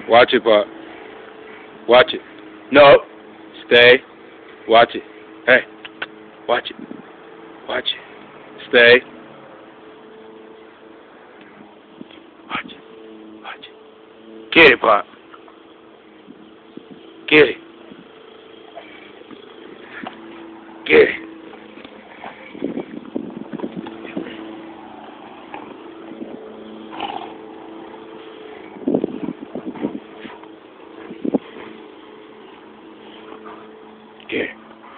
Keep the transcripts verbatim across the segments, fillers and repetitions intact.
Watch it, Pop. Watch it. No. Stay. Watch it. Hey. Watch it. Watch it. Stay. Watch it. Watch it. Get it, Pop. Get it. Get it. Get it.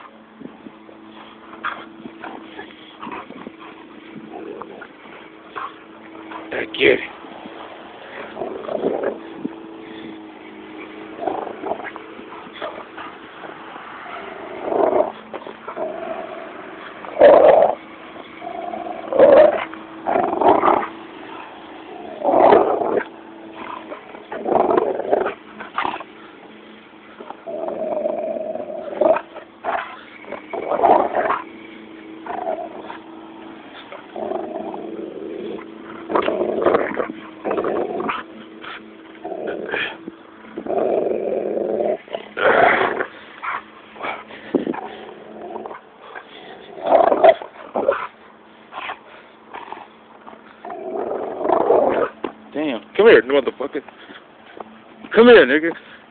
I get it. Damn. Come here, motherfucker. Come here, nigga.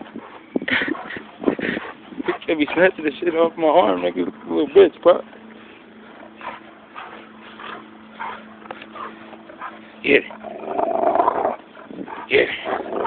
You can't be snatching this shit off my arm, nigga. Little bitch, Pop. Get it. Get it.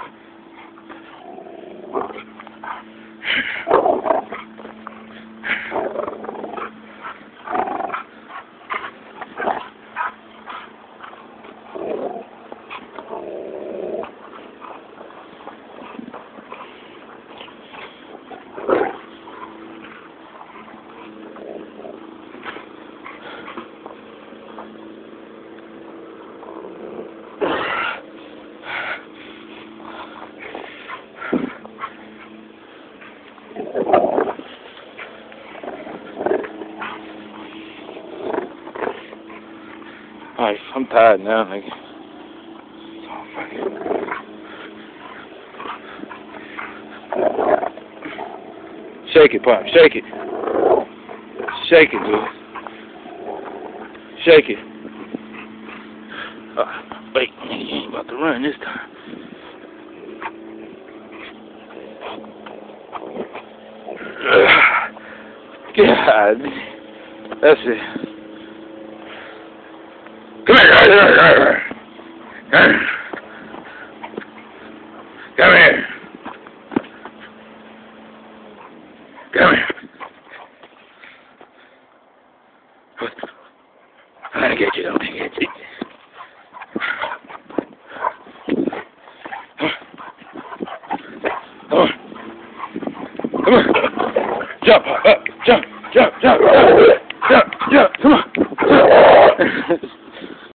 Alright, I'm tired now, nigga. Oh, fuck it. Shake it, Pop. Shake it. Shake it, dude. Shake it. Uh, wait, you ain't about to run this time. God, that's it. Come here. Come here. Come here. Come here. I'm gonna get you, don't think it's it. Come on. Come on. Jump, up, jump, jump, jump, jump.